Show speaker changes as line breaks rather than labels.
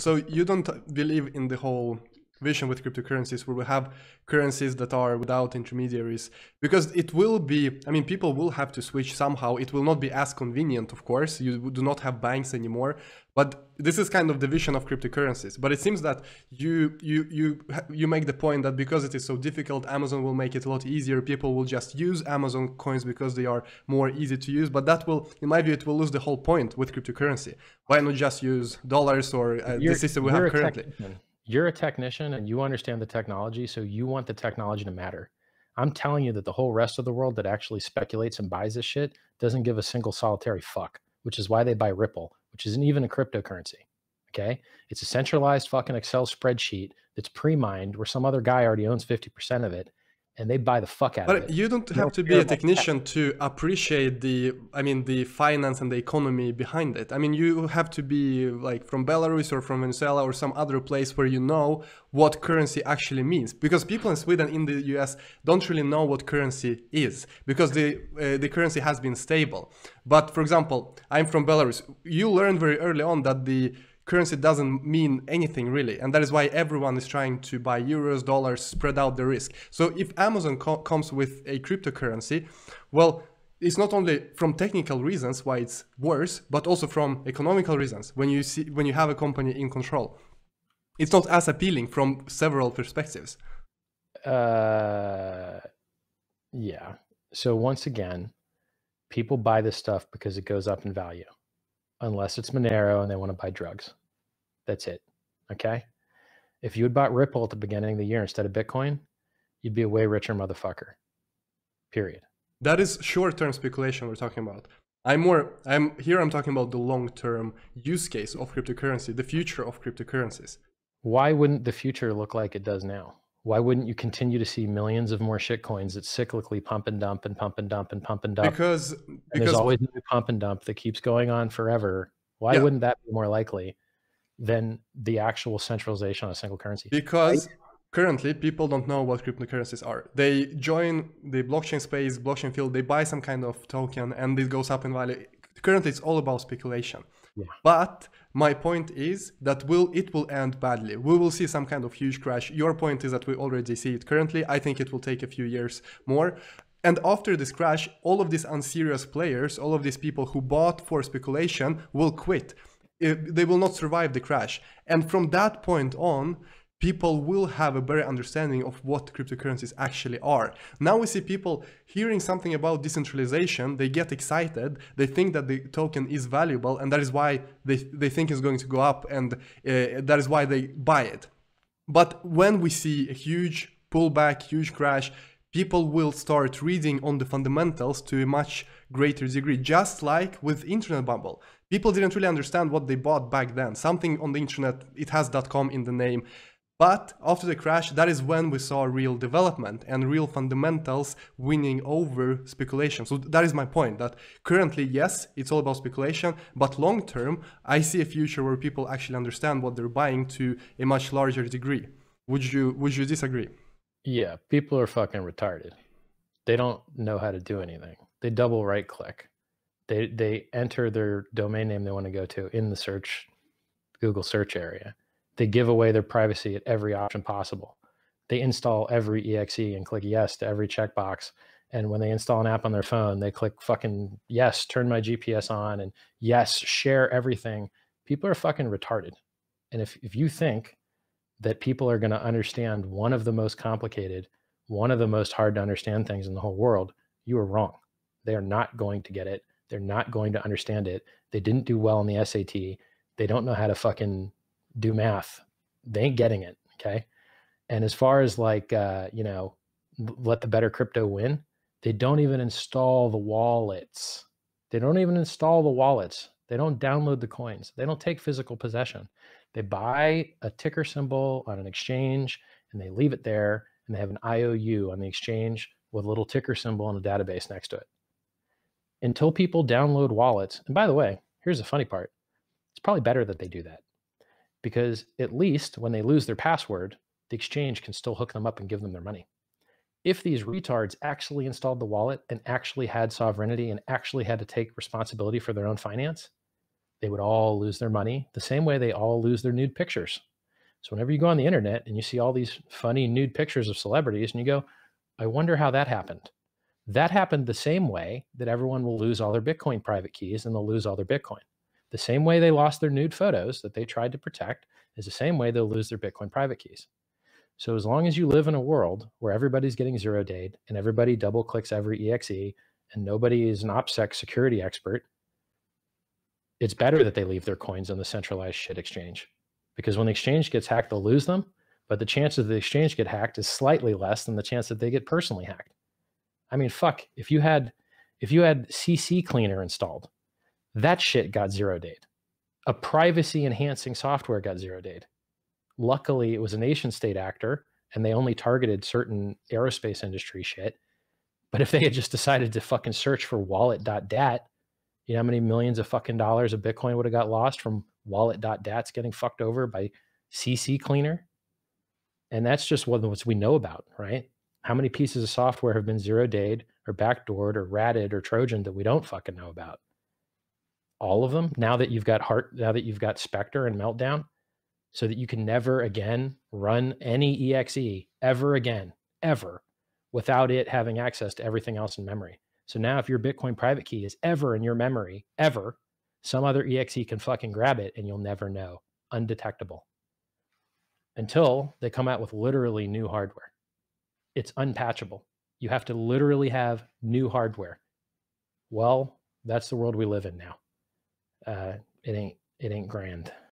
So you don't believe in the whole vision with cryptocurrencies where we have currencies that are without intermediaries, because it will be, I mean, people will have to switch somehow. It will not be as convenient, of course. You do not have banks anymore, but this is kind of the vision of cryptocurrencies. But it seems that you make the point that because it is so difficult, Amazon will make it a lot easier. People will just use Amazon coins because they are more easy to use. But that will, in my view, it will lose the whole point with cryptocurrency. Why not just use dollars or the system we have currently?
You're a technician and you understand the technology, so you want the technology to matter. I'm telling you that the whole rest of the world that actually speculates and buys this shit doesn't give a single solitary fuck, which is why they buy Ripple, which isn't even a cryptocurrency. Okay? It's a centralized fucking Excel spreadsheet that's pre-mined where some other guy already owns 50% of it, and they buy the fuck out of it.
But you don't have to be a technician to appreciate the finance and the economy behind it. I mean, you have to be like from Belarus or from Venezuela or some other place where you know what currency actually means. Because people in Sweden, in the US, don't really know what currency is because the currency has been stable. But for example, I'm from Belarus. You learned very early on that the currency doesn't mean anything really, and that is why everyone is trying to buy euros, dollars, spread out the risk. So if Amazon comes with a cryptocurrency, well, it's not only from technical reasons why it's worse, but also from economical reasons. When you have a company in control, it's not as appealing from several perspectives.
Yeah. So once again, people buy this stuff because it goes up in value. Unless it's Monero and they want to buy drugs. That's it. Okay? If you had bought Ripple at the beginning of the year instead of Bitcoin, you'd be a way richer motherfucker. Period.
That is short-term speculation we're talking about. I'm talking about the long-term use case of cryptocurrency, the future of cryptocurrencies.
Why wouldn't the future look like it does now? Why wouldn't you continue to see millions of more shitcoins that cyclically pump and dump and pump and dump and pump and dump?
Because
there's always a new pump and dump that keeps going on forever. Why wouldn't that be more likely than the actual centralization on a single currency?
Because currently people don't know what cryptocurrencies are. They join the blockchain space, blockchain field, they buy some kind of token and it goes up in value. Currently it's all about speculation. Yeah. But my point is that it will end badly. We will see some kind of huge crash. Your point is that we already see it currently. I think it will take a few years more. And after this crash, all of these unserious players, all of these people who bought for speculation will quit. They will not survive the crash. And from that point on, people will have a better understanding of what cryptocurrencies actually are. Now we see people hearing something about decentralization, they get excited, they think that the token is valuable, and that is why they think it's going to go up, and that is why they buy it. But when we see a huge pullback, huge crash, people will start reading on the fundamentals to a much greater degree, just like with internet bubble. People didn't really understand what they bought back then. Something on the internet, it has .com in the name. But after the crash, that is when we saw real development and real fundamentals winning over speculation. So that is my point, that currently, yes, it's all about speculation, but long term, I see a future where people actually understand what they're buying to a much larger degree. Would you disagree?
Yeah, people are fucking retarded. They don't know how to do anything. They double right click. They enter their domain name they want to go to in the Google search area. They give away their privacy at every option possible. They install every exe and click yes to every checkbox. And when they install an app on their phone, they click fucking yes, turn my GPS on, and yes, share everything. People are fucking retarded. And if you think that people are going to understand one of the most complicated, one of the most hard to understand things in the whole world, you are wrong. They are not going to get it. They're not going to understand it. They didn't do well on the SAT. They don't know how to fucking do math. They ain't getting it. Okay. And as far as like, let the better crypto win, they don't even install the wallets. They don't even install the wallets. They don't download the coins. They don't take physical possession. They buy a ticker symbol on an exchange and they leave it there, and they have an IOU on the exchange with a little ticker symbol and a database next to it. Until people download wallets, and by the way, here's the funny part. It's probably better that they do that, because at least when they lose their password, the exchange can still hook them up and give them their money. If these retards actually installed the wallet and actually had sovereignty and actually had to take responsibility for their own finance, they would all lose their money the same way they all lose their nude pictures. So whenever you go on the internet and you see all these funny nude pictures of celebrities and you go, I wonder how that happened. That happened the same way that everyone will lose all their Bitcoin private keys and they'll lose all their Bitcoin. The same way they lost their nude photos that they tried to protect is the same way they'll lose their Bitcoin private keys. So as long as you live in a world where everybody's getting 0-dayed and everybody double clicks every EXE and nobody is an OPSEC security expert, it's better that they leave their coins on the centralized shit exchange, because when the exchange gets hacked, they'll lose them. But the chance that the exchange get hacked is slightly less than the chance that they get personally hacked. I mean, fuck, if you had CC Cleaner installed, that shit got 0-dayed. A privacy enhancing software got 0-dayed. Luckily, it was a nation state actor and they only targeted certain aerospace industry shit. But if they had just decided to fucking search for wallet.dat, you know how many millions of fucking dollars of Bitcoin would have got lost from wallet.dats getting fucked over by CC Cleaner? And that's just what we know about, right? How many pieces of software have been 0-dayed or backdoored or ratted or Trojan that we don't fucking know about? All of them. Now that you've got Spectre and Meltdown, so that you can never again run any EXE ever again, ever, without it having access to everything else in memory. So now if your Bitcoin private key is ever in your memory, ever, some other EXE can fucking grab it and you'll never know. Undetectable. Until they come out with literally new hardware. It's unpatchable. You have to literally have new hardware. Well, that's the world we live in now. It ain't grand.